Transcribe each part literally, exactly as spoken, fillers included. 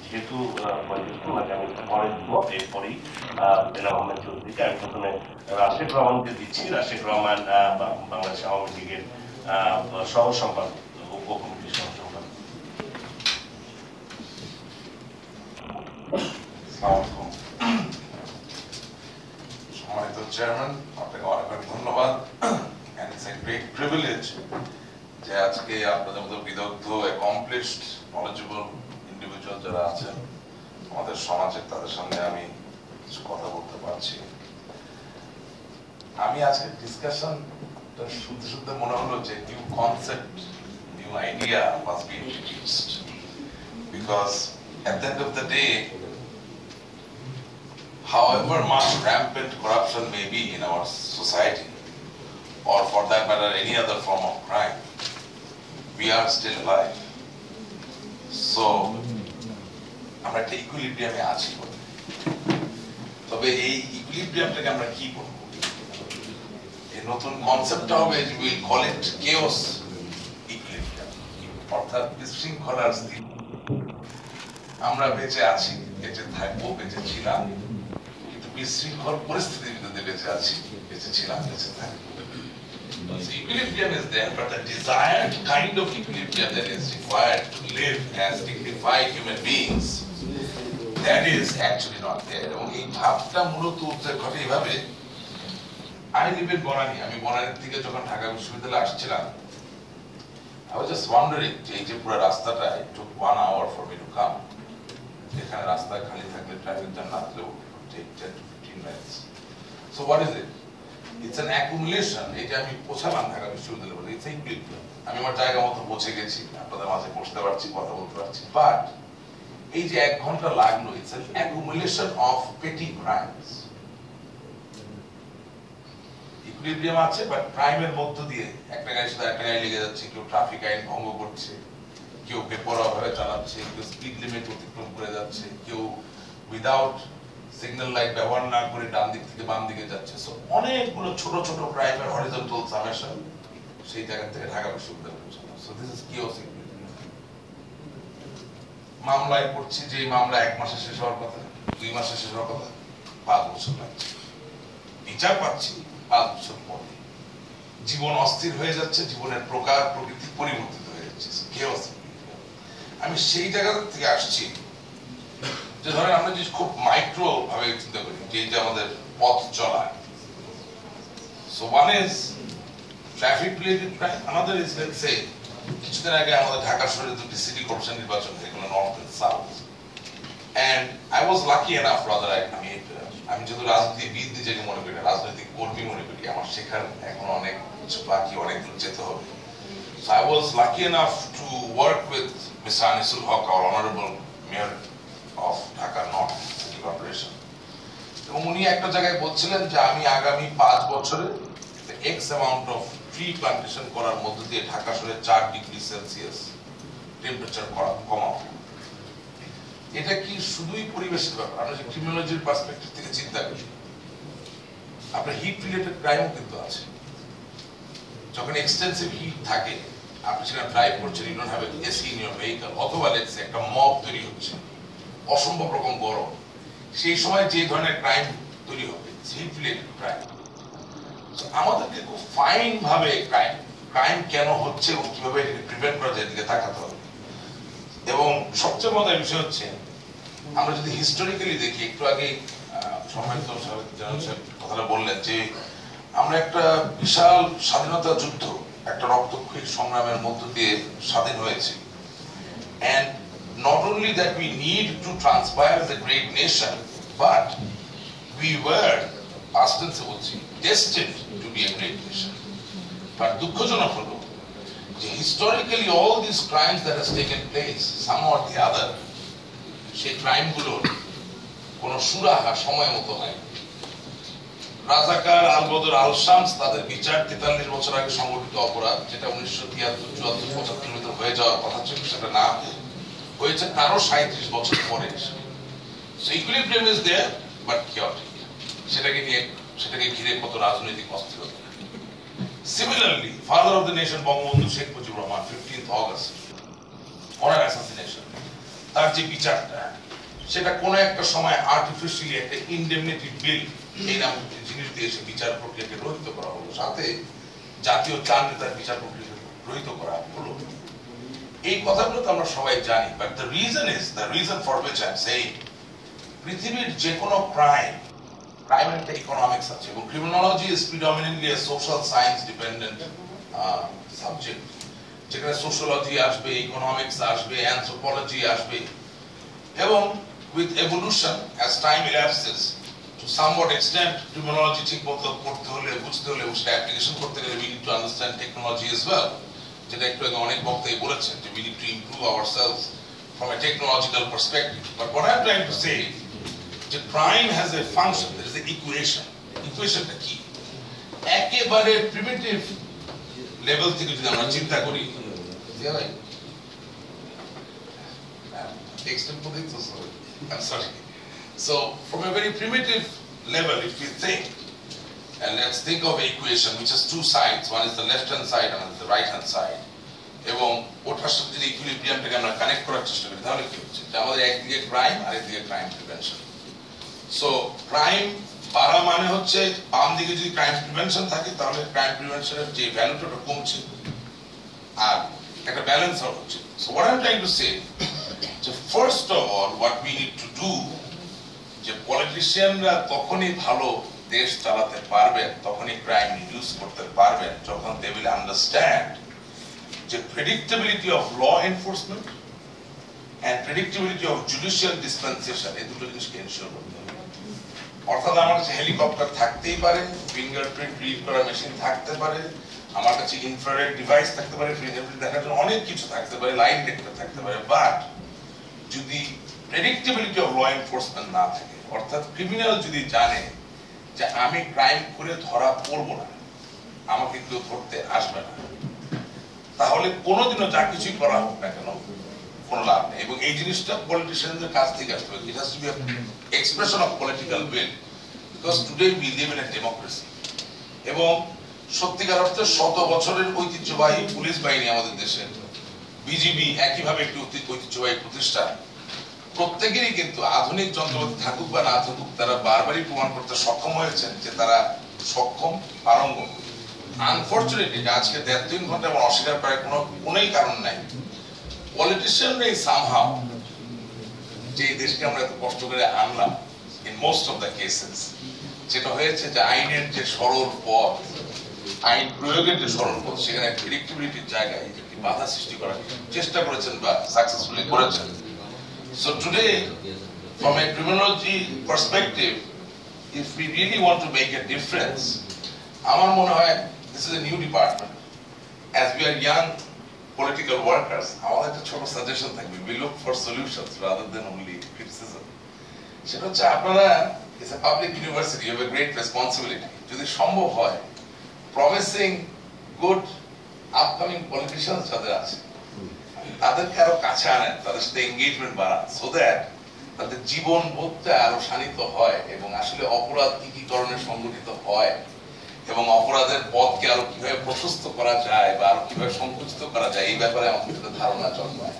যেহেতু মানে আমি পরে দিব এরপরেই বেলাল আহমেদ চৌধুরীকে আমি প্রথমে রাশেদ রহমানকে দিচ্ছি। রাশেদ রহমান বাংলাদেশ আওয়ামী লীগের সহ সম্পাদক, উপ কমিটির সহ সম্পাদক। সম্মানিত চেয়ারম্যান, আপনাকে অনেক অনেক ধন্যবাদ। and it's a great privilege যে আজকে আপনাদের মতো বিদগ্ধ, accomplished, knowledgeable individual যারা আছেন আমাদের সমাজে, তাদের সামনে আমি কিছু কথা বলতে পারছি। আমি আজকে ডিসকাশনটা শুনতে শুনতে মনে হলো যে new concept, new idea must be introduced, because at the end of the day, however much rampant corruption may be in our society, or for that matter any other form of crime, we are still alive. So আমরা একটা ইকুইলিব্রিয়ামে আছি। তবে এই ইকুইলিব্রিয়ামটাকে আমরা কি করব? এই নতুন কনসেপ্টটা হবে, we will call it chaos equilibrium, অর্থাৎ বিশৃঙ্খলার স্থিতি। আমরা বেঁচে আছি, বেঁচে থাকবো, বেঁচে ছিলাম, কিন্তু বিশৃঙ্খল পরিস্থিতির ভিতরে বেঁচে আছি, বেঁচে ছিলাম, বেঁচে থাকবো। So equilibrium is there, but the desired kind of equilibrium that is required to live as dignified human beings, that is actually not there. এবং এই ভাবটা মূলত উদ্রেক ঘটে এইভাবে। I live in বনানী, আমি বনানীর থেকে যখন ঢাকা বিশ্ববিদ্যালয়ে আসছিলাম, I was just wondering যে এই যে পুরো রাস্তাটা, it took one hour for me to come. এখানে রাস্তা খালি থাকলে, ট্রাফিক জ্যাম না থাকলেও take ten to fifteen minutes. So what is it? It's an accumulation. এটা আমি পৌঁছালাম ঢাকা বিশ্ববিদ্যালয়ে, it's equilibrium. আমি আমার জায়গা মতো পৌঁছে গেছি, আপনাদের মাঝে বসতে পারছি, কথা বলতে পারছি, বাট এই যে এক ঘন্টা লাগলো, it's an accumulation of petty crimes. Equilibrium আছে, বাট ক্রাইমের মধ্য দিয়ে একটা গাড়ির সাথে একটা গাড়ি লেগে যাচ্ছে, কেউ ট্রাফিক আইন ভঙ্গ করছে, কেউ বেপরোয়া ভাবে চালাচ্ছে, কেউ স্পিড লিমিট অতিক্রম করে যাচ্ছে, কেউ উইদাউট সিগন্যাল লাইট ব্যবহার না করে ডান দিক থেকে বাম দিকে যাচ্ছে। সো অনেকগুলো ছোট ছোট ক্রাইমের হরিজন্টাল সামেশন সেই জায়গা থেকে ঢাকা বিশ্ববিদ্যালয়ে পৌঁছানো। So this is chaos equilibrium. মামলায় পড়ছি, যে মামলা এক মাসে শেষ হওয়ার কথা, দুই মাসে শেষ হওয়ার কথা, পাঁচ বছর লাগছে। বিচার পাচ্ছি পাঁচ বছর পরে। জীবন অস্থির হয়ে যাচ্ছে, জীবনের প্রকার প্রকৃতি পরিবর্তিত হয়ে যাচ্ছে। Chaos equilibrium. আমি সেই জায়গা থেকে আসছি যে ধরেন আমরা যে খুব মাইক্রো ভাবে চিন্তা করি, যে যে আমাদের পথ চলা। So one is traffic related crime. আমাদের ইজ লেটস সে কিছুদিন আগে আমাদের ঢাকা শহরে দুটি সিটি কর্পোরেশন নির্বাচন হয়ে গেল, north and south. And I was lucky enough, rather আমি আমি যেহেতু রাজনীতিবিদ নিজেকে মনে করি, রাজনৈতিক কর্মী মনে করি, আমার শেখার এখন অনেক কিছু বাকি, অনেক দূর যেতে হবে। So I was lucky enough to work with Mister Anisul Haque, our honourable mayor of Dhaka North City Corporation. এবং উনি একটা জায়গায় বলছিলেন যে আমি আগামী পাঁচ বছরে X amount of tree plantation করার মধ্য দিয়ে ঢাকা শহরে চার ডিগ্রি সেলসিয়াস টেম্পারেচার কমাবো। এটা কি শুধুই পরিবেশের ব্যাপার? আমরা যে ক্রিমিনোলজির পার্সপেক্টিভ থেকে চিন্তা করি, আপনার হিট রিলেটেড ক্রাইমও কিন্তু আছে। যখন এক্সটেন্সিভ হিট থাকে, আপনি সেখানে ড্রাইভ করছেন, you don't have AC in your vehicle, অথবা লেটস সে একটা মব তৈরি হচ্ছে, অসম্ভব রকম গরম, সেই সময় যে ধরনের ক্রাইম তৈরি হবে, হিট রিলেটেড ক্রাইম। আমাদেরকে খুব ফাইন ভাবে ক্রাইম ক্রাইম কেন হচ্ছে এবং কিভাবে এটাকে প্রিভেন্ট করা যায় এদিকে তাকাতে হবে। এবং সবচেয়ে মজার বিষয় হচ্ছে, আমরা যদি হিস্টোরিক্যালি দেখি, একটু আগে সম্মানিত জেনারেল সাহেব কথাটা বললেন যে আমরা একটা বিশাল স্বাধীনতা যুদ্ধ, একটা রক্তক্ষয়ী সংগ্রামের মধ্য দিয়ে স্বাধীন হয়েছি। And not only that we need to transpire as a great nation, but we were ostensibly destined to be a great nation. But দুঃখজনক হলো যে historically all these crimes that has taken place, somehow or the other, সেই crime গুলোর কোন সুরাহা সময় মতো হয়। রাজাকার, আলবদর, আল শামস, তাদের বিচার তেতাল্লিশ বছর আগে সংগঠিত অপরাধ, যেটা উনিশশো তিয়াত্তর চুয়াত্তর পঁচাত্তর ভিতর হয়ে যাওয়ার কথা ছিল, সেটা না হয়েছে কারো সাঁত্রিশ বছর পরে। So equilibrium is there, but chaotic. সেটাকে নিয়ে সেটাকে ঘিরে কত রাজনৈতিক অস্থিরতা। Similarly, father of the nation Bangabandhu Sheikh Mujibur Rahman, fifteenth August, on an assassination, তার যে বিচারটা সেটা কোনো একটা সময় আর্টিফিশিয়ালি একটা ইনডেমনিটি বিল এই নামক জিনিস দিয়ে সে বিচার প্রক্রিয়াকে রহিত করা হলো, সাথে জাতীয় চার নেতার বিচার প্রক্রিয়াকে রহিত করা হলো। এই কথাগুলো তো আমরা সবাই জানি, but the reason is the reason for which I am saying পৃথিবীর যে কোনো ক্রাইম ক্রাইম একটা ইকোনমিক্স আছে, এবং criminology is predominantly a social science dependent subject, যেখানে সোশিয়োলজি আসবে, ইকোনমিক্স আসবে, অ্যানথ্রোপোলজি আসবে, এবং with evolution as time elapses to somewhat extent criminology ঠিক মতো পড়তে হলে বুঝতে হলে সেটা অ্যাপ্লিকেশন করতে গেলে we need to understand technology as well, যেটা একটু আগে অনেক বক্তাই বলেছেন যে we need to improve ourselves from a technological perspective. But what I'm trying to say যে crime has a function, there is an equation. ইকুয়েশনটা কি? একেবারে প্রিমিটিভ লেভেল থেকে যদি আমরা চিন্তা করি, I'm sorry. So from a very primitive level, if we think, and let's think of an equation which has two sides, one is the left hand side and one is the right hand side, এবং ওটার সাথে যদি ইকুইলিব্রিয়ামটাকে আমরা connect করার চেষ্টা করি তাহলে কি হচ্ছে, যে আমাদের একদিকে ক্রাইম আর একদিকে ক্রাইম প্রিভেনশন। সো ক্রাইম বাড়া মানে হচ্ছে বাম দিকে যদি ক্রাইম প্রিভেনশন থাকে তাহলে ক্রাইম প্রিভেনশনের যে ভ্যালুটা কমছে আর একটা ব্যালেন্স হচ্ছে। So what I am trying to say, যে first of all what we need to do, যে পলিটিশিয়ানরা তখনই ভালো দেশ চালাতে পারবেন, তখনই ক্রাইম রিডিউস করতে পারবেন যখন দে উইল আন্ডারস্ট্যান্ড যে predictability of law enforcement and predictability of judicial dispensation, এই দুটো জিনিসকে এনশিওর করতে হবে। অর্থাৎ আমার কাছে হেলিকপ্টার থাকতেই পারে, ফিঙ্গারপ্রিন্ট রিড করার মেশিন থাকতে পারে, আমার কাছে ইনফ্রারেড ডিভাইস থাকতে পারে, ফিঙ্গারপ্রিন্ট দেখার জন্য অনেক কিছু থাকতে পারে, লাইট দেখতে থাকতে পারে, বাট যদি প্রেডিক্টেবিলিটি অফ ল এনফোর্সমেন্ট না থাকে, অর্থাৎ ক্রিমিনাল যদি জানে যে আমি ক্রাইম করে ধরা পড়বো না, আমাকে কেউ ধরতে আসবে না, তাহলে কোনোদিনও যা কিছুই করা হোক না কেন কোনো লাভ নেই। এবং এই জিনিসটা পলিটিশিয়ানদের কাছ থেকে আসতে হবে। It has to be expression of political will, because today we live in a democracy. এবং সত্যিকার অর্থে শত বছরের ঐতিহ্যবাহী পুলিশ বাহিনী আমাদের দেশে, বিজিবি একইভাবে একটি ঐতিহ্যবাহী প্রতিষ্ঠান, প্রত্যেকেরই কিন্তু আধুনিক যন্ত্রপাতি থাকুক বা না থাকুক, তারা বারবারই প্রমাণ করতে সক্ষম হয়েছেন যে তারা সক্ষম, পারঙ্গম। আনফরচুনেটলি আজকে দেড় তিন ঘন্টা এবং অস্বীকার করার কোনো কোনোই কারণ নাই, পলিটিশিয়ানরাই সামহাউ যে দেশকে আমরা এত কষ্ট করে আনলাম in most of the cases, যেটা হয়েছে যে আইনের যে সরল পথ, আইন প্রয়োগের যে সরল পথ, সেখানে প্রেডিক্টেবিলিটির জায়গায় একটি বাধা সৃষ্টি করার চেষ্টা করেছেন বা সাকসেসফুলি করেছেন। So today, from a criminology perspective, if we really want to make a difference, আমার মনে হয় this is a new department. As we are young political workers, আমাদের একটা ছোট সাজেশন থাকবে, we look for solutions rather than only criticism. সেটা হচ্ছে আপনারা, it's a public university, you have a great responsibility. যদি সম্ভব হয়, promising good upcoming politicians যাদের আছে তাদেরকে আরো কাছে আনেন, তাদের সাথে এঙ্গেজমেন্ট বাড়ান, সো দ্যাট তাদের জীবন বোধটা আরো শানিত হয় এবং আসলে অপরাধ কি কি ধরনের সংগঠিত হয় এবং অপরাধের পথকে আরো কিভাবে প্রশস্ত করা যায় বা আরো কিভাবে সংকুচিত করা যায়, এই ব্যাপারে আমাদের একটা ধারণা জন্মায়।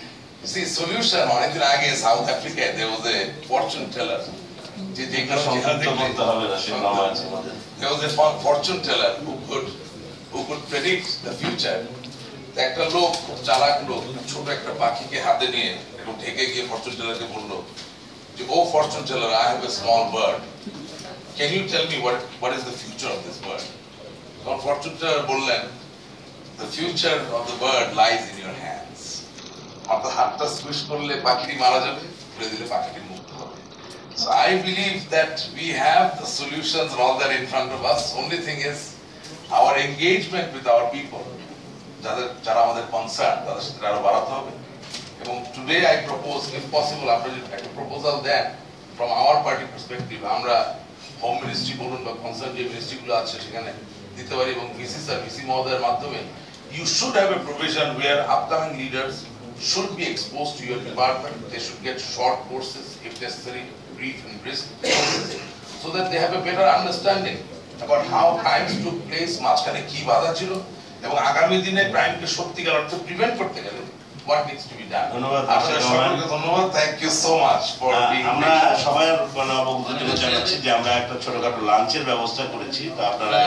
সেই সলিউশন অনেকদিন আগে সাউথ আফ্রিকায় there was a fortune teller, যে যেখানে করতে হবে না, সে নাম আছে আমাদের, there was a fortune teller who could who could predict the future. একটা লোক, খুব চালাক লোক, ছোট একটা পাখিকে হাতে নিয়ে একটু ঢেকে গিয়ে ফরচুন টেলারকে বললো যে, ও fortune teller, I have a small bird, can you tell me what what is the future of this bird? তখন ফরচুন টেলার বললেন, the future of the bird lies in your hands. অর্থাৎ হাতটা switch করলে পাখিটি মারা যাবে, খুলে দিলে পাখিটি মুক্ত হবে। So I believe that we have the solutions and all that in front of us. Only thing is our engagement with our people, যাদের যারা আমাদের কনসার্ন, তাদের সাথে আরো বাড়াতে হবে। এবং today I propose, if possible, আপনারা যদি একটা প্রপোজাল দেন ফ্রম আওয়ার পার্টি পার্সপেক্টিভ, আমরা হোম মিনিস্ট্রি বলুন বা কনসার্ন যে মিনিস্ট্রিগুলো আছে সেখানে দিতে পারি, এবং ভিসি স্যার, ভিসি মহোদয়ের মাধ্যমে you should have a provision where upcoming leaders should be exposed to your department. They should get short courses, if necessary, brief and brisk, so that they have a better understanding about how crimes took place, মাঝখানে কি বাধা ছিল, এবং আগামী দিনে ক্রাইমকে সত্যিকার অর্থে prevent করতে গেলে what needs to be done. ধন্যবাদ। আপনাদের সকলকে ধন্যবাদ। Thank you so much for being. আমরা সবাই মানে অবগত জানাচ্ছি যে আমরা একটা ছোটখাটো লাঞ্চের ব্যবস্থা করেছি, তো আপনারা